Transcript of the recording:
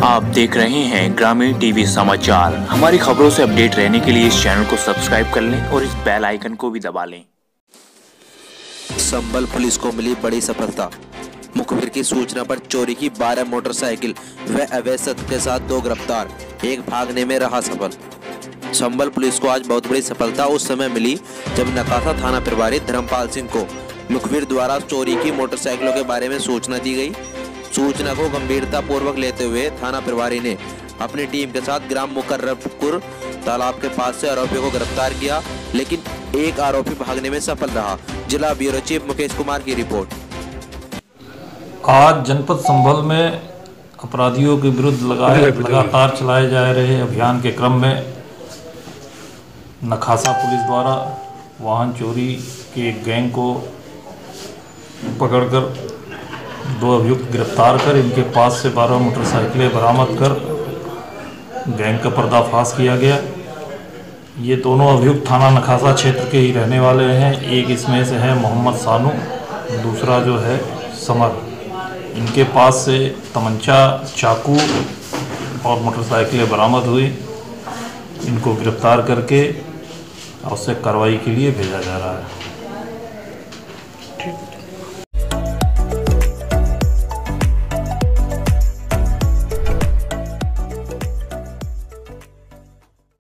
आप देख रहे हैं ग्रामीण टीवी समाचार। हमारी खबरों से अपडेट रहने के लिए इस चैनल को सब्सक्राइब कर लें और इस बेल आइकन को भी दबा लें। संभल पुलिस को मिली बड़ी सफलता। मुखबिर की सूचना पर चोरी की 12 मोटरसाइकिल व अवैध शस्त्र के साथ 2 गिरफ्तार, एक भागने में रहा सफल। संभल पुलिस को आज बहुत बड़ी सफलता उस समय मिली जब नकासा थाना प्रभारी धर्मपाल सिंह को मुखबिर द्वारा चोरी की मोटरसाइकिलों के बारे में सूचना दी गई। सूचना को गंभीरता पूर्वक लेते हुए थाना प्रभारी ने अपनी टीम के साथ ग्राम मुकर्रबपुर तालाब के पास से आरोपियों को गिरफ्तार किया, लेकिन एक आरोपी भागने में सफल रहा। जिला ब्यूरो चीफ मुकेश कुमार की रिपोर्ट। आज जनपद संभल में अपराधियों के विरुद्ध लगातार चलाए जा रहे अभियान के क्रम में नखासा पुलिस द्वारा वाहन चोरी के एक गैंग को पकड़कर 2 अभियुक्त गिरफ्तार कर इनके पास से 12 मोटरसाइकिलें बरामद कर गैंग का पर्दाफाश किया गया। ये दोनों अभियुक्त थाना नखासा क्षेत्र के ही रहने वाले हैं। एक इसमें से है मोहम्मद सानू, दूसरा जो है समर। इनके पास से तमंचा, चाकू और मोटरसाइकिलें बरामद हुई। इनको गिरफ्तार करके आवश्यक कार्रवाई के लिए भेजा जा रहा है।